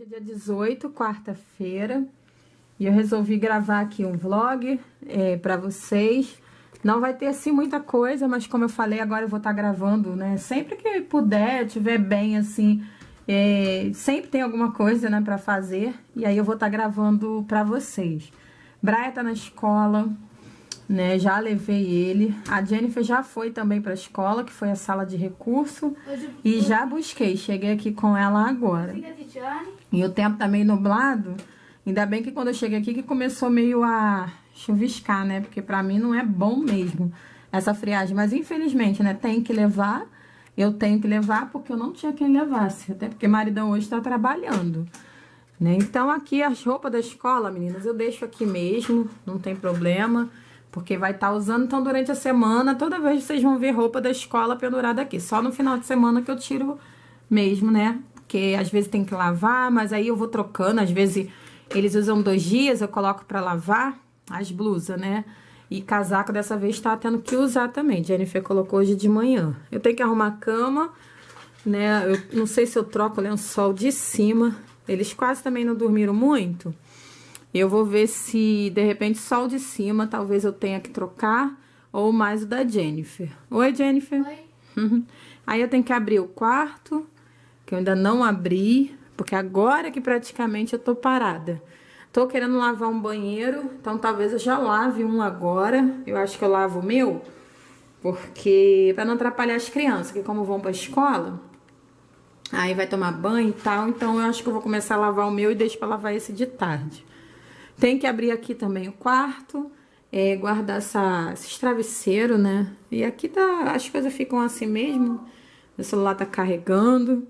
Hoje é dia 18, quarta-feira, e eu resolvi gravar aqui um vlog pra vocês. Não vai ter assim muita coisa, mas como eu falei, agora eu vou estar gravando, né? Sempre que puder, tiver bem assim, sempre tem alguma coisa, né, pra fazer. E aí eu vou estar gravando pra vocês. Braia tá na escola, né? Já levei ele. A Jennifer já foi também pra escola, que foi a sala de recurso. E já busquei, cheguei aqui com ela agora. E o tempo tá meio nublado. Ainda bem que quando eu cheguei aqui que começou meio a chuviscar, né? Porque pra mim não é bom mesmo essa friagem. Mas infelizmente, né? Tem que levar. Eu tenho que levar porque eu não tinha quem levasse. Até porque maridão hoje tá trabalhando, né? Então aqui as roupas da escola, meninas, eu deixo aqui mesmo. Não tem problema. Porque vai estar usando, então durante a semana, toda vez vocês vão ver roupa da escola pendurada aqui. Só no final de semana que eu tiro mesmo, né? Porque às vezes tem que lavar, mas aí eu vou trocando. Às vezes eles usam 2 dias, eu coloco pra lavar as blusas, né? E casaco dessa vez tá tendo que usar também. Jennifer colocou hoje de manhã. Eu tenho que arrumar a cama, né? Eu não sei se eu troco o lençol de cima. Eles quase também não dormiram muito. Eu vou ver se, de repente, só o de cima, talvez eu tenha que trocar, ou mais o da Jennifer. Oi, Jennifer. Oi. Aí eu tenho que abrir o quarto, que eu ainda não abri, porque agora que praticamente eu tô parada. Tô querendo lavar um banheiro, então talvez eu já lave um agora. Eu acho que eu lavo o meu, porque pra não atrapalhar as crianças, que como vão pra escola, aí vai tomar banho e tal, então eu acho que eu vou começar a lavar o meu e deixo pra lavar esse de tarde. Tem que abrir aqui também o quarto, guardar esses travesseiros, né? E aqui as coisas ficam assim mesmo. Meu celular tá carregando.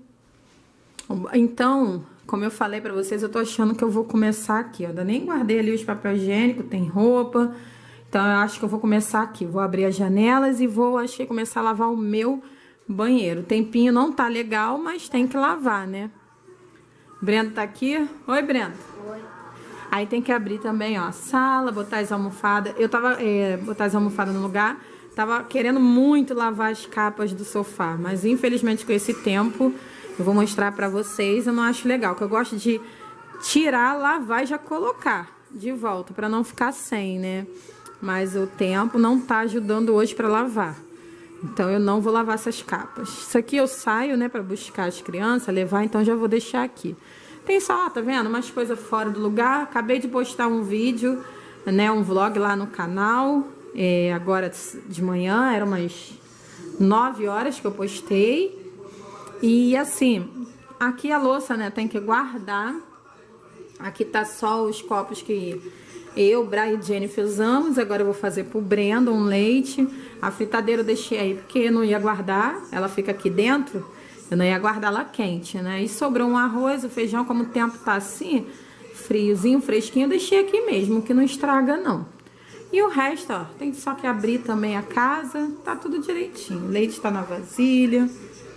Então, como eu falei pra vocês, eu tô achando que eu vou começar aqui, ó. Eu ainda nem guardei ali os papel higiênico, tem roupa. Então, eu acho que eu vou começar aqui. Vou abrir as janelas e vou, acho que, começar a lavar o meu banheiro. O tempinho não tá legal, mas tem que lavar, né? Brenda tá aqui. Oi, Brenda. Oi. Aí tem que abrir também, ó, a sala, botar as almofadas. Eu tava, botar as almofadas no lugar. Tava querendo muito lavar as capas do sofá. Mas infelizmente com esse tempo, eu vou mostrar pra vocês, eu não acho legal. Que eu gosto de tirar, lavar e já colocar de volta, pra não ficar sem, né? Mas o tempo não tá ajudando hoje pra lavar. Então eu não vou lavar essas capas. Isso aqui eu saio, né, pra buscar as crianças, levar, então já vou deixar aqui. Tem só, tá vendo? Umas coisas fora do lugar. Acabei de postar um vídeo, né? Um vlog lá no canal. Agora de manhã, eram umas 9 horas que eu postei. E assim, aqui a louça, né? Tem que guardar. Aqui tá só os copos que eu, Bra e Jennifer usamos. Agora eu vou fazer pro Brenda um leite. A fritadeira eu deixei aí porque eu não ia guardar. Ela fica aqui dentro. Eu não ia guardar ela quente, né? E sobrou um arroz, o feijão, como o tempo tá assim, friozinho, fresquinho, eu deixei aqui mesmo, que não estraga, não. E o resto, ó, tem só que abrir também a casa, tá tudo direitinho. O leite tá na vasilha.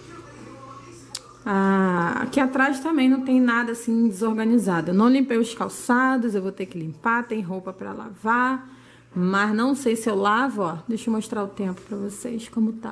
Aqui atrás também não tem nada assim desorganizado. Eu não limpei os calçados, eu vou ter que limpar, tem roupa pra lavar. Mas não sei se eu lavo, ó. Deixa eu mostrar o tempo pra vocês, como tá.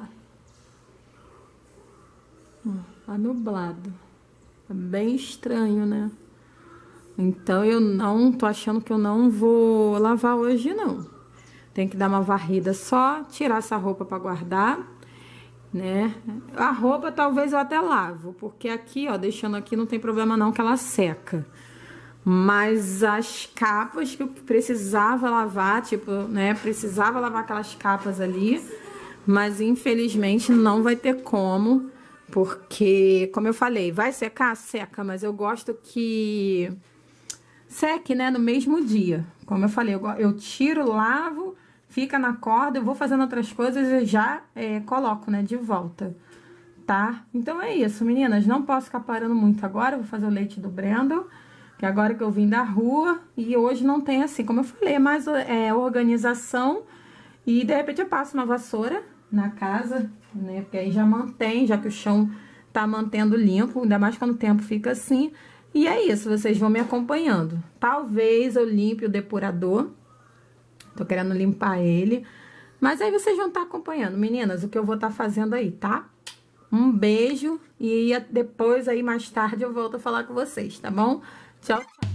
Tá nublado. Tá bem estranho, né? Então eu não tô achando que eu não vou lavar hoje, não. Tem que dar uma varrida só, tirar essa roupa pra guardar, né? A roupa talvez eu até lavo, porque aqui, ó, deixando aqui não tem problema não que ela seca. Mas as capas que eu precisava lavar, tipo, né? Precisava lavar aquelas capas ali, mas infelizmente não vai ter como. Porque, como eu falei, vai secar? Seca, mas eu gosto que seque, né, no mesmo dia. Como eu falei, eu tiro, lavo, fica na corda, eu vou fazendo outras coisas e já coloco, né, de volta, tá? Então é isso, meninas, não posso ficar parando muito agora, vou fazer o leite do Brendel, que agora que eu vim da rua, e hoje não tem assim, como eu falei, é mais organização, e de repente eu passo uma vassoura na casa, né? Porque aí já mantém, já que o chão tá mantendo limpo, ainda mais quando o tempo fica assim. E é isso, vocês vão me acompanhando. Talvez eu limpe o depurador. Tô querendo limpar ele. Mas aí vocês vão estar acompanhando, meninas, o que eu vou estar fazendo aí, tá? Um beijo e depois aí mais tarde eu volto a falar com vocês, tá bom? Tchau, tchau.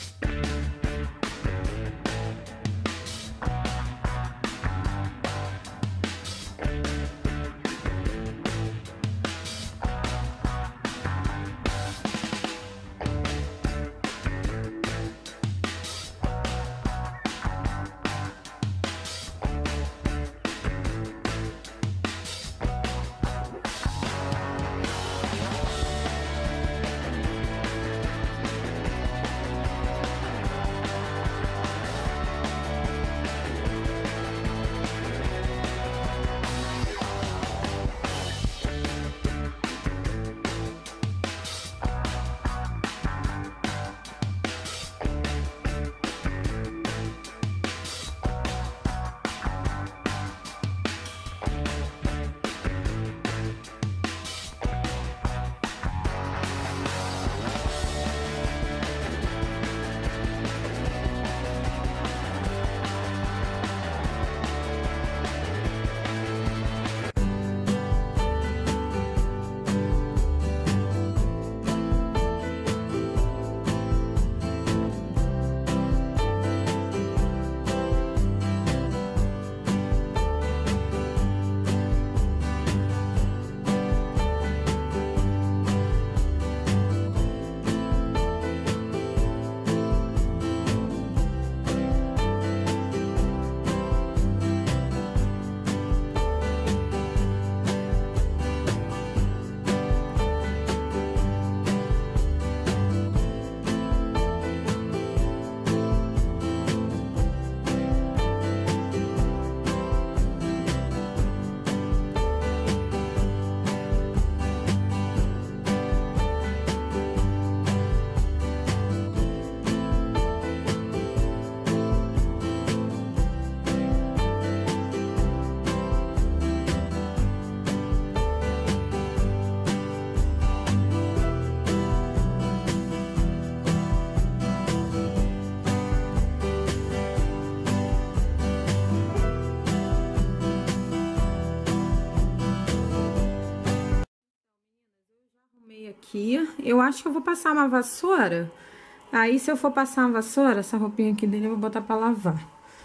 Aqui, eu acho que eu vou passar uma vassoura. Aí, se eu for passar uma vassoura, essa roupinha aqui dele eu vou botar pra lavar.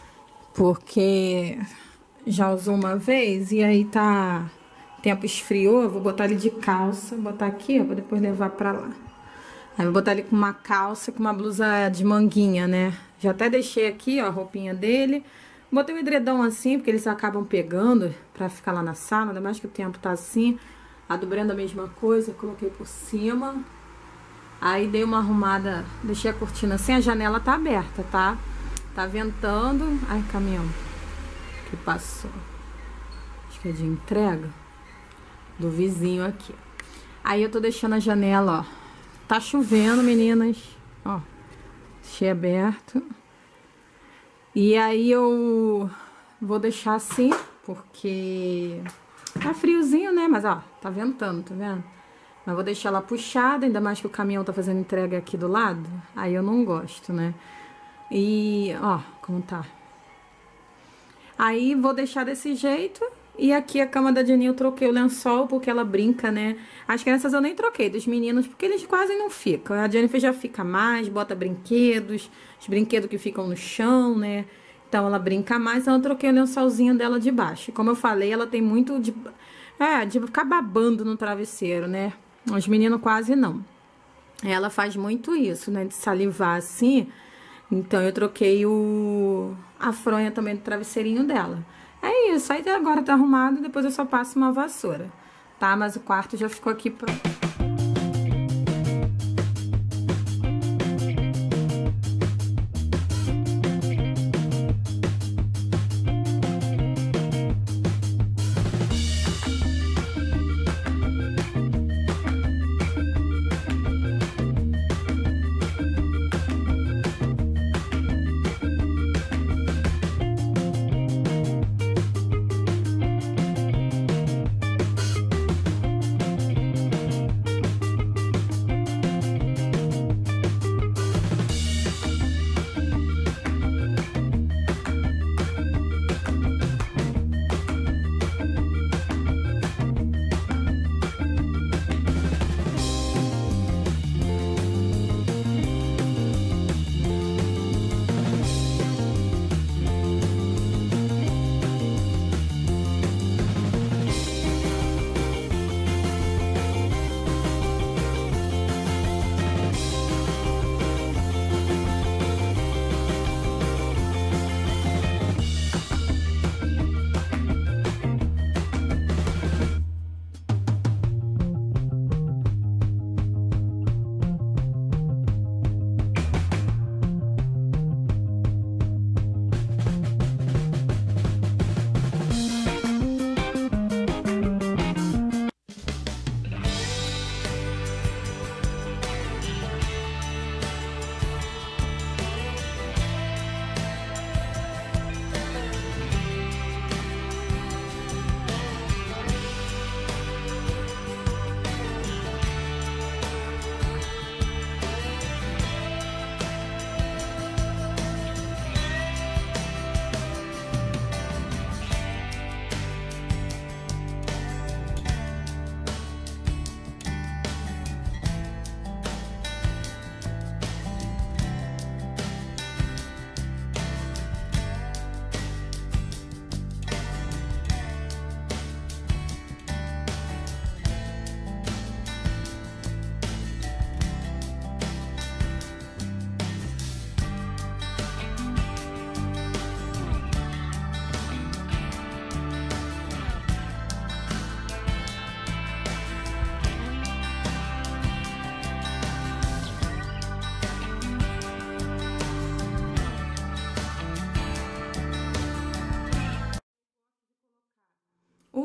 Porque já usou uma vez e aí tá... O tempo esfriou, eu vou botar ele de calça, botar aqui, ó, pra depois levar pra lá. Aí, eu vou botar ele com uma calça, com uma blusa de manguinha, né? Já até deixei aqui, ó, a roupinha dele. Botei o edredom assim, porque eles acabam pegando pra ficar lá na sala, ainda mais que o tempo tá assim. A do Brenda a mesma coisa, coloquei por cima. Aí dei uma arrumada, deixei a cortina assim, a janela tá aberta, tá? Tá ventando. Ai, caminhão que passou. Acho que é de entrega do vizinho aqui. Aí eu tô deixando a janela, ó. Tá chovendo, meninas. Ó, deixei aberto. E aí eu vou deixar assim, porque... Tá friozinho, né? Mas, ó, tá ventando, tá vendo? Mas vou deixar ela puxada, ainda mais que o caminhão tá fazendo entrega aqui do lado. Aí eu não gosto, né? E, ó, como tá. Aí vou deixar desse jeito. E aqui a cama da Jenny eu troquei o lençol, porque ela brinca, né? As crianças eu nem troquei, dos meninos, porque eles quase não ficam. A Jennifer já fica mais, bota brinquedos, os brinquedos que ficam no chão, né? Então, ela brinca mais, então eu troquei o lençolzinho dela de baixo. Como eu falei, ela tem muito de ficar babando no travesseiro, né? Os meninos quase não. Ela faz muito isso, né? De salivar assim. Então, eu troquei a fronha também do travesseirinho dela. É isso, aí agora tá arrumado, depois eu só passo uma vassoura, tá? Mas o quarto já ficou aqui pronto.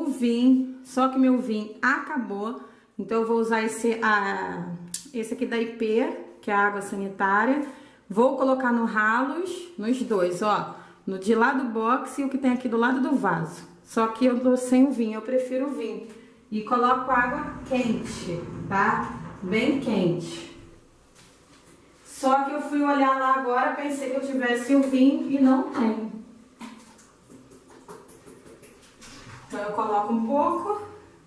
vinho, só que meu vinho acabou. Então eu vou usar esse aqui da IP, que é a água sanitária. Vou colocar no ralos, nos dois, ó. No de lá do box e o que tem aqui do lado do vaso. Só que eu tô sem o vinho, eu prefiro o vinho. E coloco água quente, tá? Bem quente. Só que eu fui olhar lá agora, pensei que eu tivesse o vinho e não tem. Então eu coloco um pouco.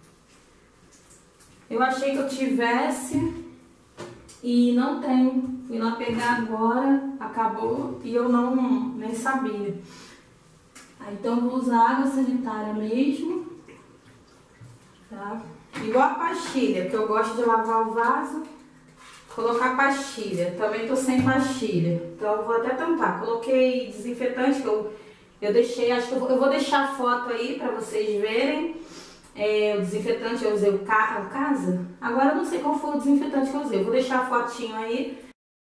Eu achei que eu tivesse e não tem. Fui lá pegar agora, acabou e eu nem sabia. Então eu vou usar água sanitária mesmo, tá? Igual a pastilha, que eu gosto de lavar o vaso, colocar pastilha. Também tô sem pastilha, então eu vou até tampar. Coloquei desinfetante que eu deixei, acho que eu vou deixar a foto aí pra vocês verem. O desinfetante eu usei o Casa. Agora eu não sei qual foi o desinfetante que eu usei. Eu vou deixar a fotinho aí.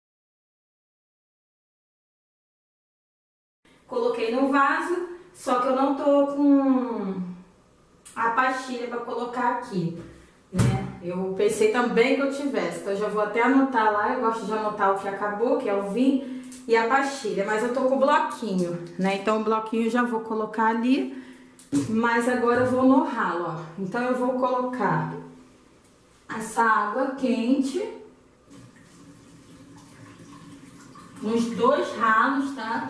Coloquei no vaso, só que eu não tô com a pastilha pra colocar aqui, né? Eu pensei também que eu tivesse, então eu já vou até anotar lá. Eu gosto de anotar o que acabou, que é o vinho e a pastilha. Mas eu tô com o bloquinho, né? Então o bloquinho eu já vou colocar ali. Mas agora eu vou no ralo, ó. Então eu vou colocar essa água quente nos dois ralos, tá?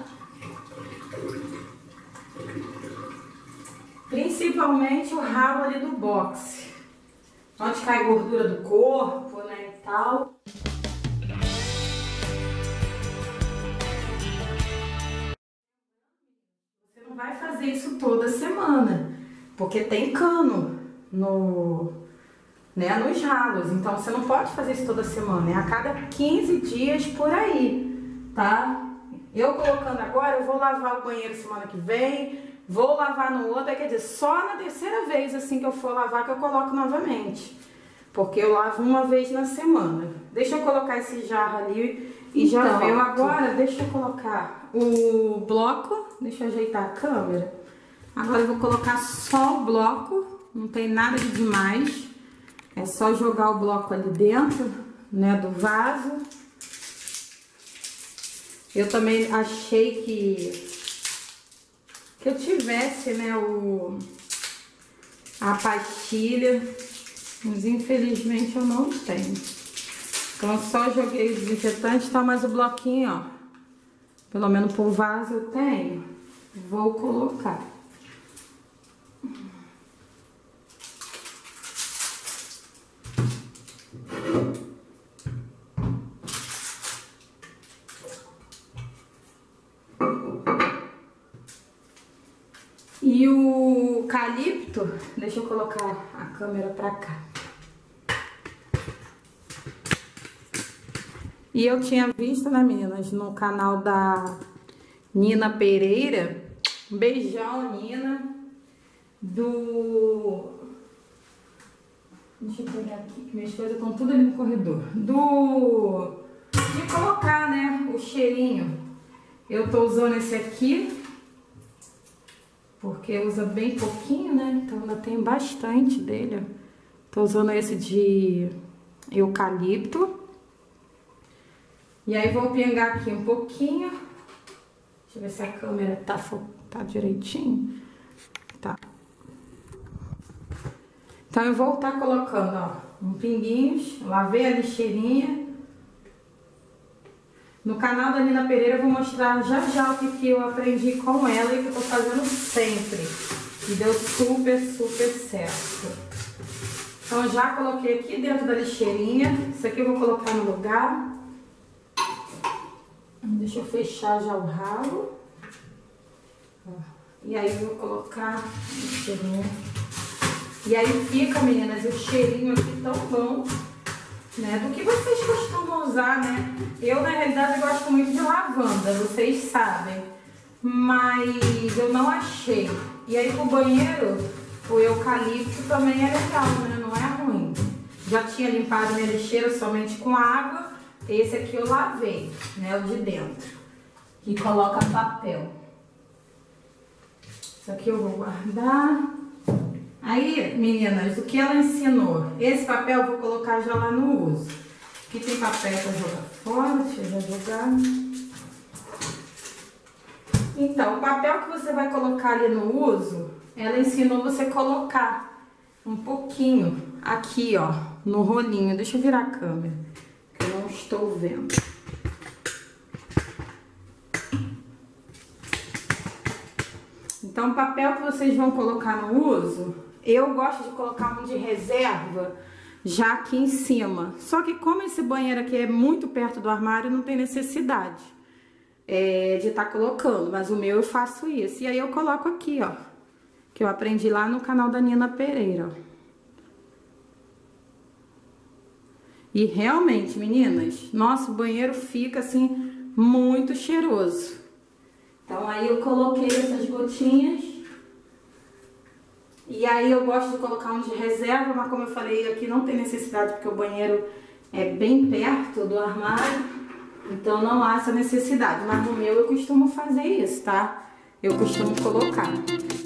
Principalmente o ralo ali do boxe, onde cai gordura do corpo, né, e tal. Vai fazer isso toda semana, porque tem cano nos ralos, então você não pode fazer isso toda semana, é a cada 15 dias por aí, tá? Eu colocando agora, eu vou lavar o banheiro semana que vem, vou lavar no outro, quer dizer, só na terceira vez assim que eu for lavar que eu coloco novamente, porque eu lavo uma vez na semana. Deixa eu colocar esse jarro ali e já veio agora, deixa eu colocar o bloco. Deixa eu ajeitar a câmera. Agora eu vou colocar só o bloco. Não tem nada de demais. É só jogar o bloco ali dentro, né, do vaso. Eu também achei que eu tivesse, né, a pastilha. Mas infelizmente eu não tenho. Então eu só joguei o desinfetante, tá? Mas o bloquinho, ó. Pelo menos por vaso eu tenho. Vou colocar. E o eucalipto, deixa eu colocar a câmera pra cá. E eu tinha visto, né, meninas, no canal da Nina Pereira, um beijão, Nina, deixa eu pegar aqui, que minhas coisas estão tudo ali no corredor. De colocar, né, o cheirinho. Eu tô usando esse aqui, porque usa bem pouquinho, né, então ainda tem bastante dele, ó. Tô usando esse de eucalipto. E aí vou pingar aqui um pouquinho. Deixa eu ver se a câmera tá direitinho. Tá. Então eu vou estar colocando, ó, um pinguinhos. Lavei a lixeirinha. No canal da Nina Pereira eu vou mostrar já o que eu aprendi com ela e que eu tô fazendo sempre. E deu super certo. Então eu já coloquei aqui dentro da lixeirinha. Isso aqui eu vou colocar no lugar. Deixa eu fechar já o ralo. E aí eu vou colocar o cheirinho. E aí fica, meninas, o cheirinho aqui tão bom, né? Do que vocês costumam usar, né? Eu, na realidade, gosto muito de lavanda, vocês sabem. Mas eu não achei. E aí pro banheiro, o eucalipto também é legal, né? Não é ruim. Já tinha limpado minha lixeira somente com água. Esse aqui eu lavei, né, o de dentro, que coloca papel. Isso aqui eu vou guardar. Aí, meninas, o que ela ensinou? Esse papel eu vou colocar já lá no uso. Aqui tem papel para jogar fora, deixa eu já jogar. Então, o papel que você vai colocar ali no uso, ela ensinou você colocar um pouquinho aqui, ó, no rolinho. Deixa eu virar a câmera, que eu não estou vendo. Então, o papel que vocês vão colocar no uso, eu gosto de colocar um de reserva já aqui em cima. Só que como esse banheiro aqui é muito perto do armário, não tem necessidade de estar colocando. Mas o meu eu faço isso. E aí eu coloco aqui, ó, que eu aprendi lá no canal da Nina Pereira, ó. E realmente, meninas, nosso banheiro fica assim muito cheiroso. Então aí eu coloquei essas gotinhas. E aí eu gosto de colocar um de reserva, mas como eu falei, aqui não tem necessidade porque o banheiro é bem perto do armário. Então não há essa necessidade. Mas no meu eu costumo fazer isso, tá? Eu costumo colocar.